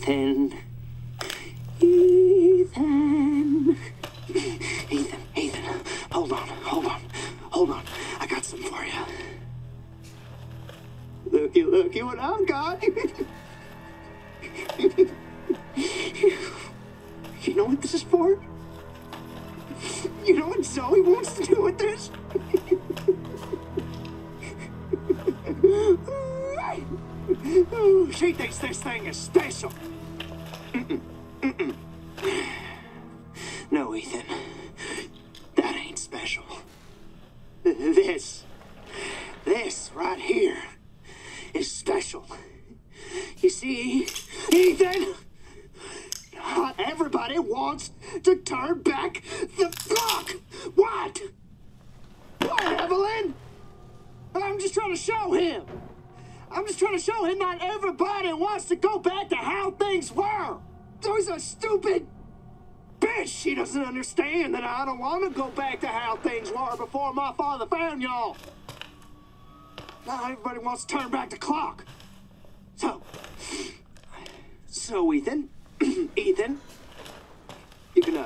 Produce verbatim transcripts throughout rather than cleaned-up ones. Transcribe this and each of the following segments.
Ethan. Ethan. Ethan, Ethan. Hold on, hold on, hold on. I got something for you. Looky, looky what I've got. You know what this is for? You know what Zoe wants to do with this? She thinks this thing is special. Mm-mm. Mm-mm. No, Ethan. That ain't special. This, this right here is special. You see, Ethan, not everybody wants to turn back the clock. What? What, Evelyn? I'm just trying to show him. I'm just trying to show him not everybody wants to go back to how things were. There's a stupid bitch. She doesn't understand that I don't want to go back to how things were before my father found y'all. Not everybody wants to turn back the clock. So, so Ethan, Ethan, you can, uh,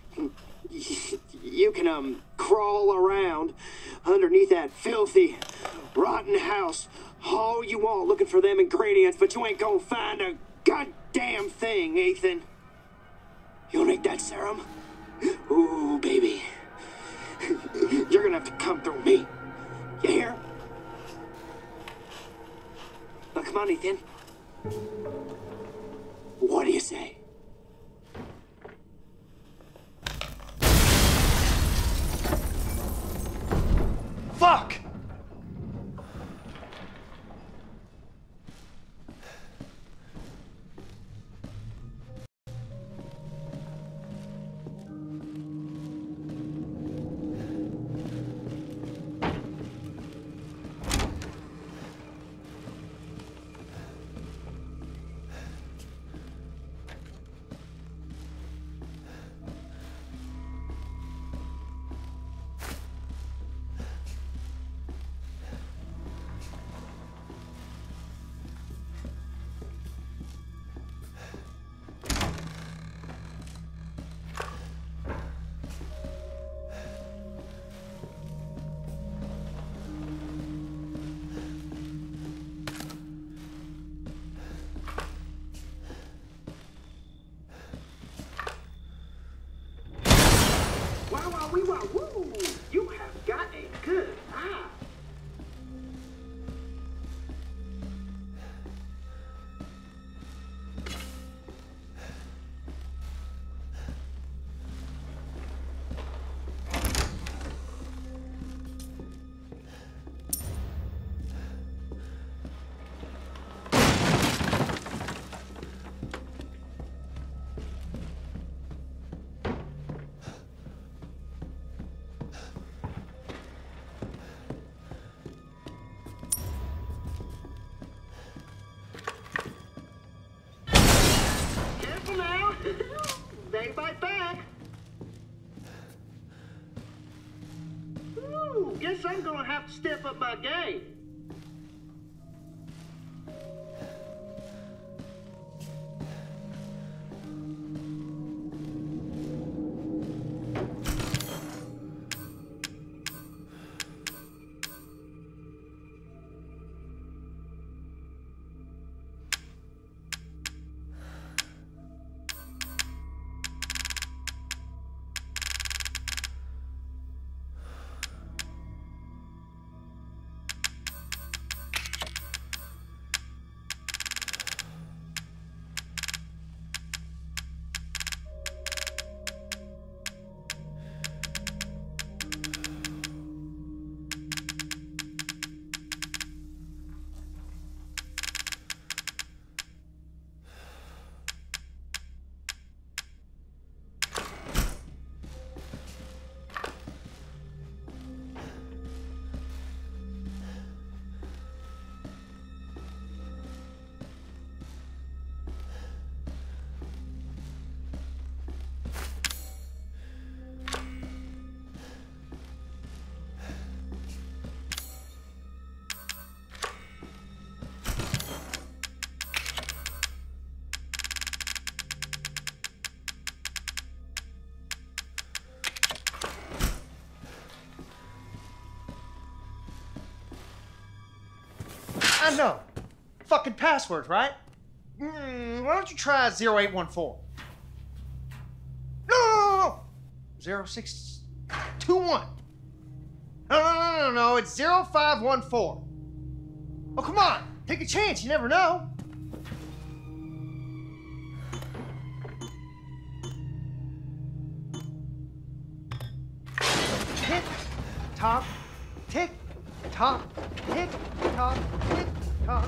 you can, um, crawl around underneath that filthy, rotten house all you want looking for them ingredients, but you ain't gonna find a goddamn thing, Ethan. You'll need that serum? Ooh, baby. You're gonna have to come through me. You hear? Now, come on, Ethan. What do you say? Fuck! Wow, wow, wee, wow, woo! You have got a good eye. They bite back. Ooh, guess I'm gonna have to step up my game. I know. Fucking password, right? Mm, why don't you try zero eight one four? No, no, no, no. zero six two one. No, no, no, no, no. It's zero five one four. Oh, come on. Take a chance. You never know. Tick, tock, tick, tock, tick, tock, tick, tock.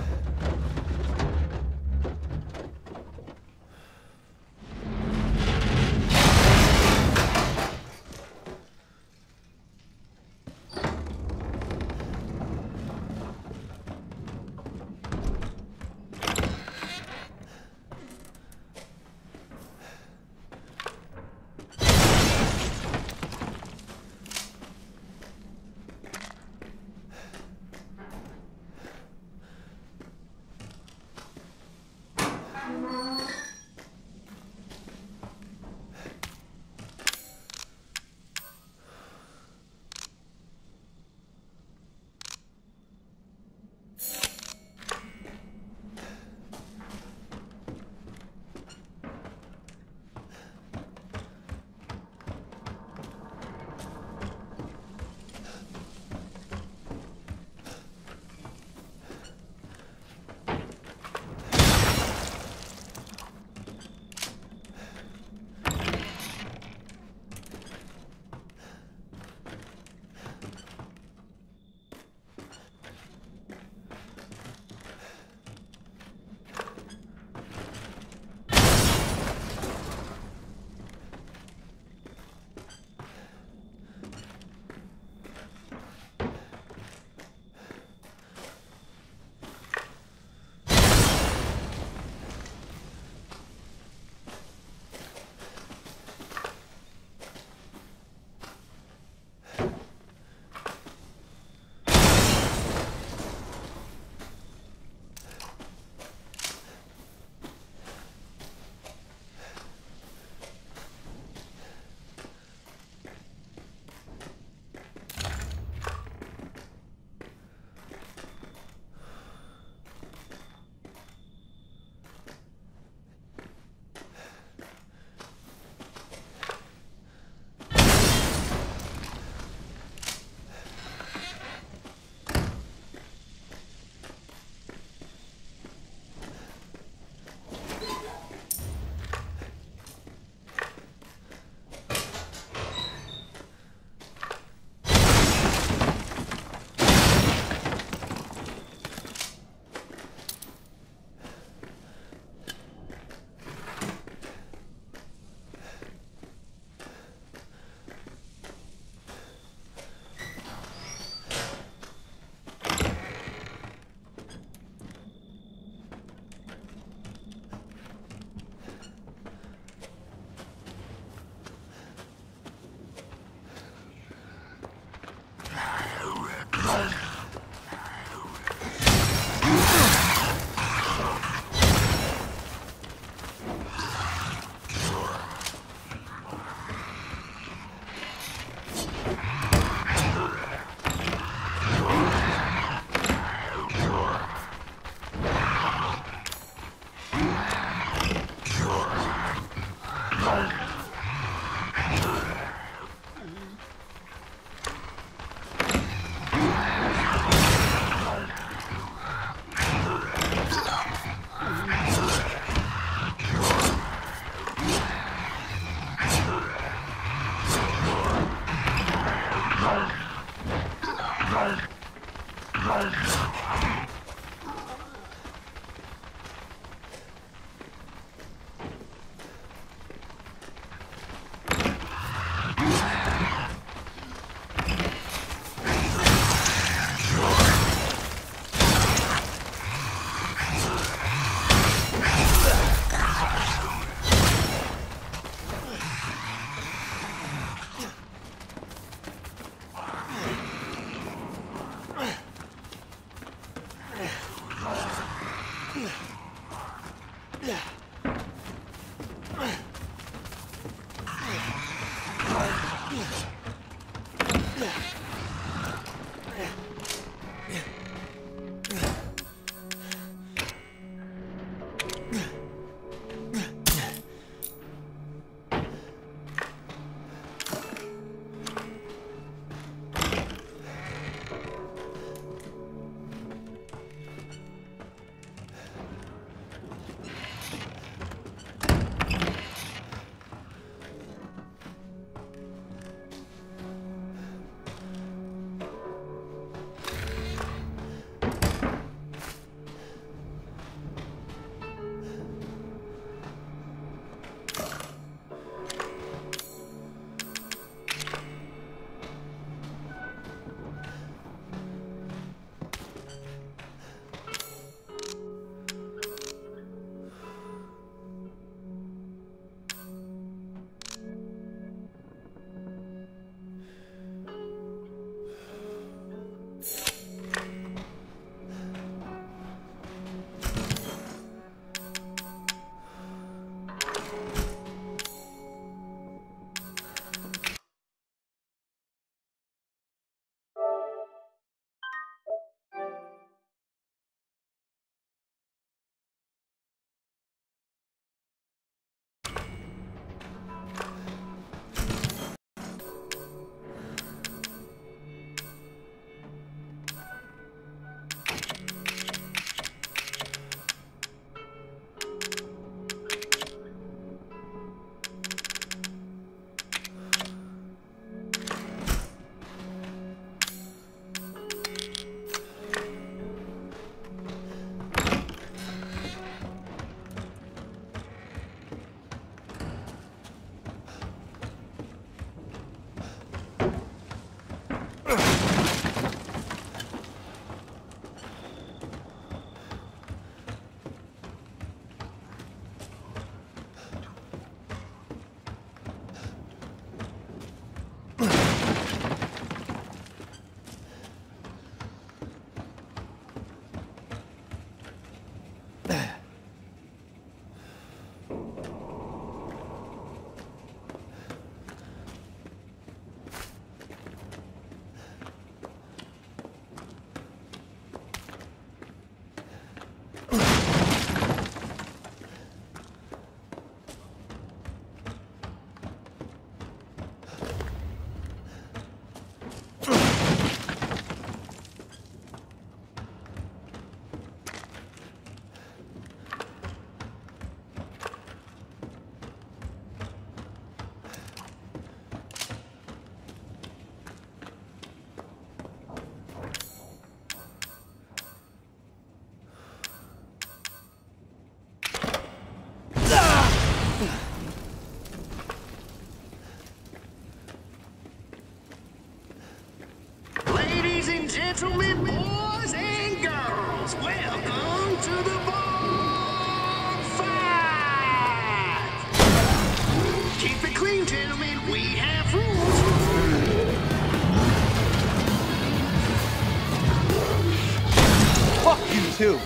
Fuck you too.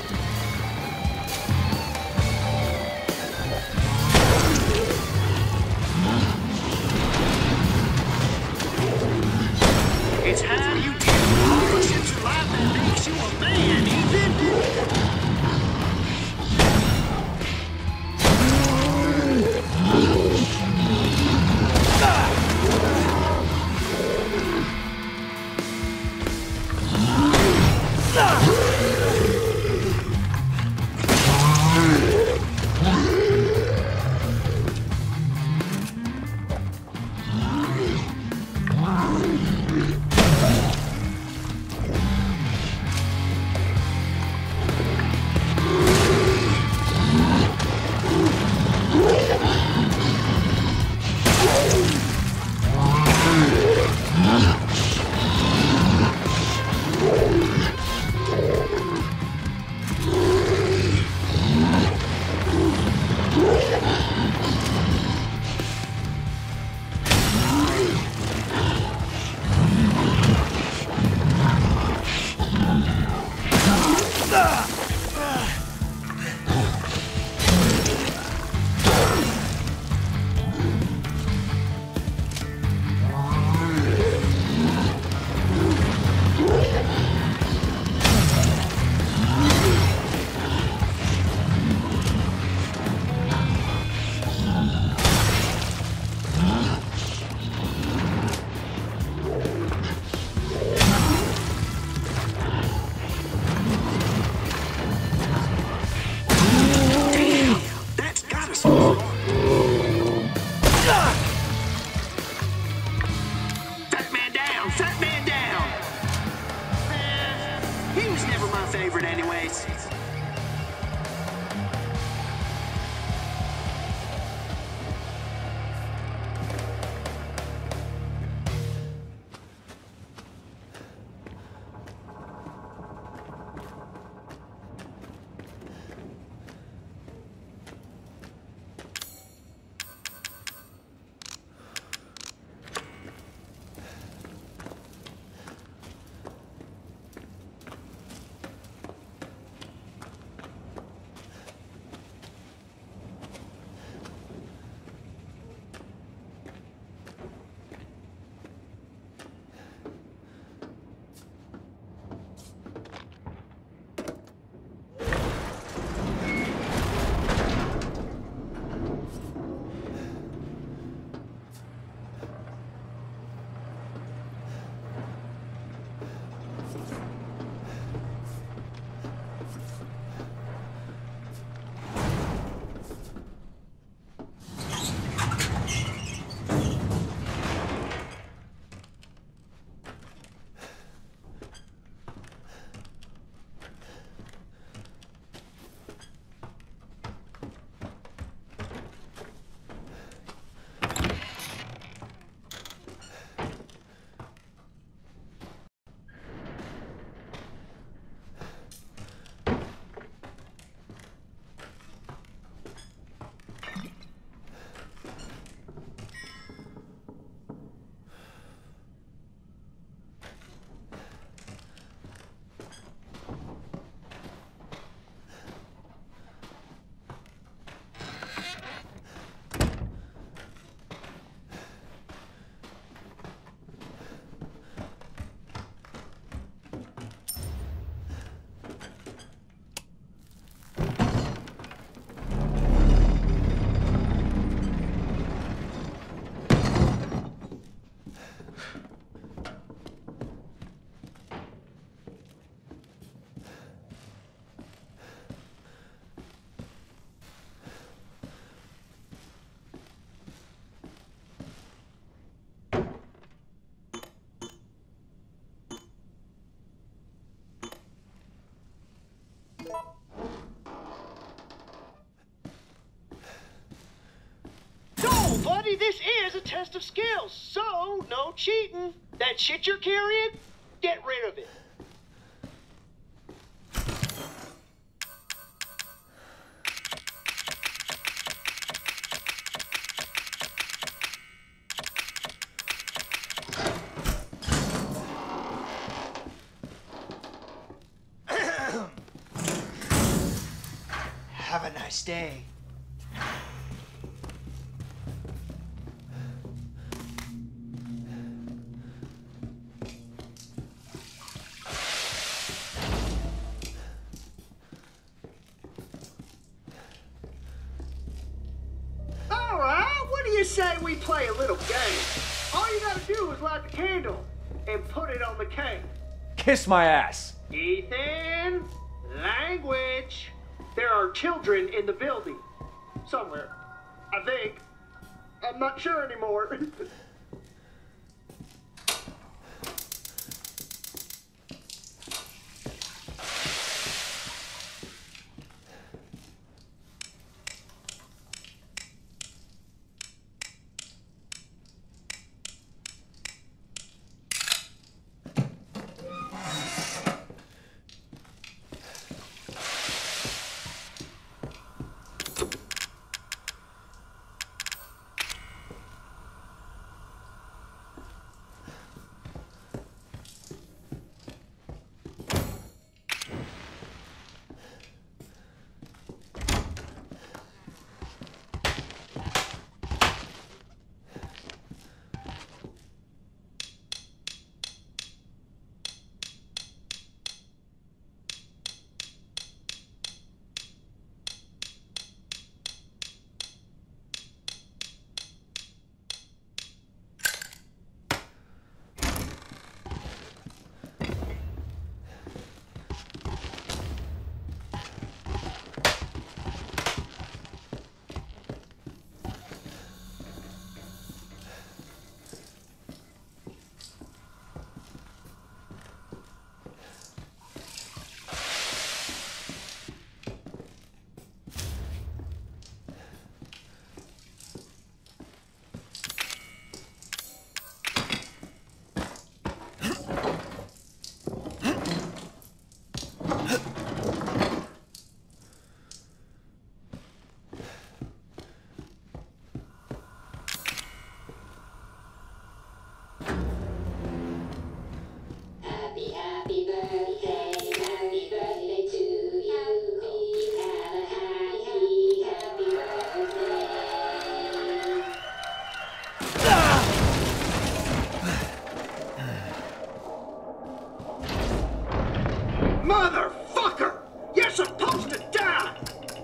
It's how you deal with hardships in life that makes you a man, Ethan. Buddy, this is a test of skills, so no cheating. That shit you're carrying, get rid of it. Have a nice day. All right, what do you say we play a little game? All you gotta do is light the candle and put it on the cake. Kiss my ass. Ethan, language. There are children in the building. Somewhere. I think. I'm not sure anymore. Motherfucker! You're supposed to die!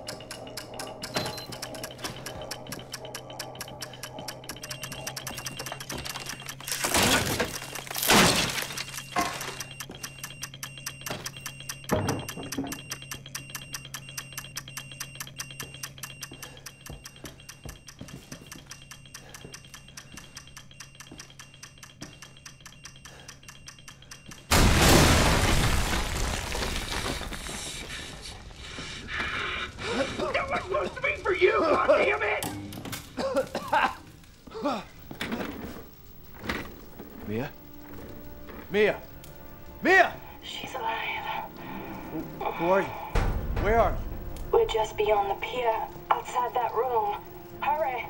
That was supposed to be for you, goddammit! Mia? Mia? Mia! She's alive. Who, who are you? Where are you? We're just beyond the pier, outside that room. Hurry!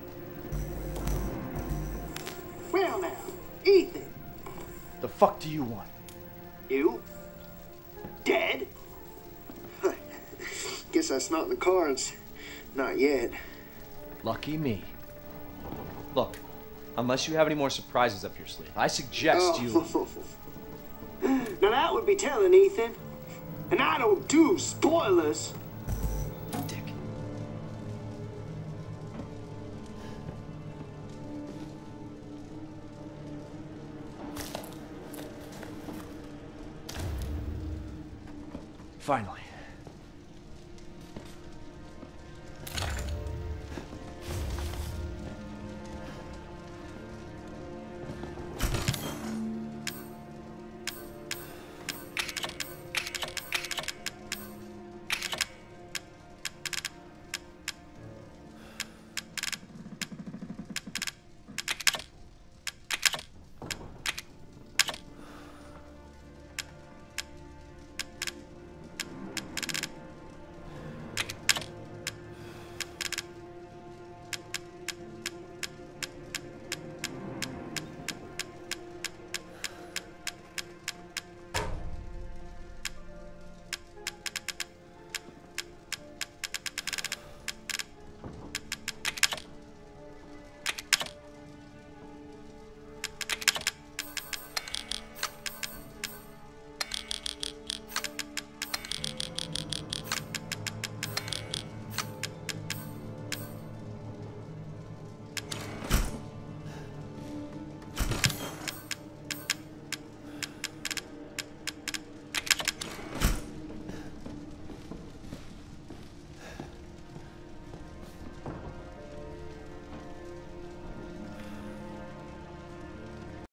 Well now, Ethan. The fuck do you want? You? Dead? Guess that's not in the cards. Not yet. Lucky me. Look, unless you have any more surprises up your sleeve, I suggest you... Oh. Now that would be telling, Ethan. And I don't do spoilers. Dick. Finally.